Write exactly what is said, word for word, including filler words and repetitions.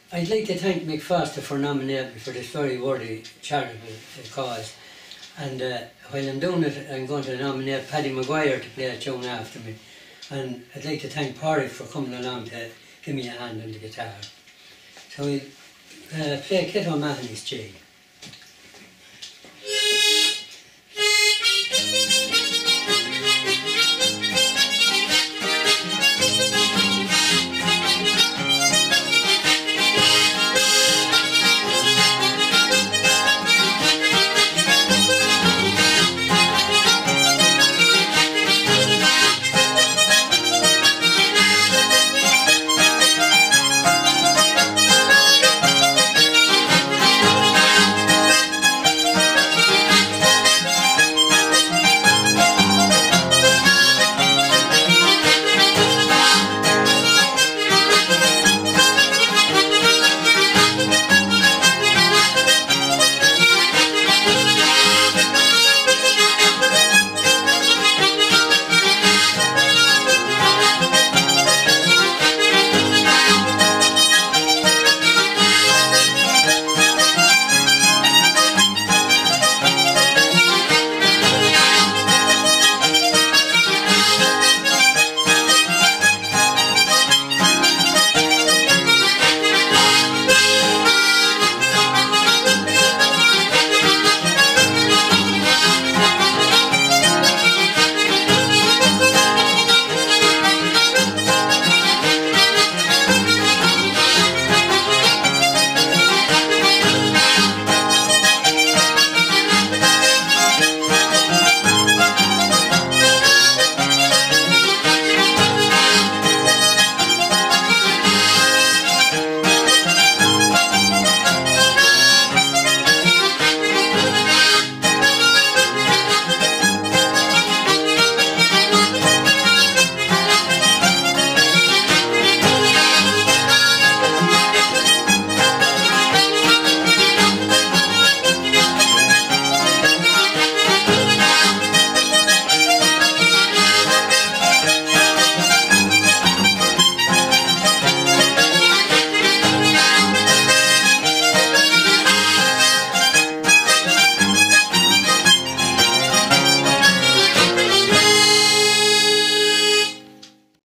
I'd like to thank Mick Foster for nominating me for this very worthy charitable cause. And uh, while I'm doing it, I'm going to nominate Paddy Maguire to play a tune after me. And I'd like to thank Padraig for coming along to give me a hand on the guitar. So we'll uh, play Kit O'Mahony's Jay.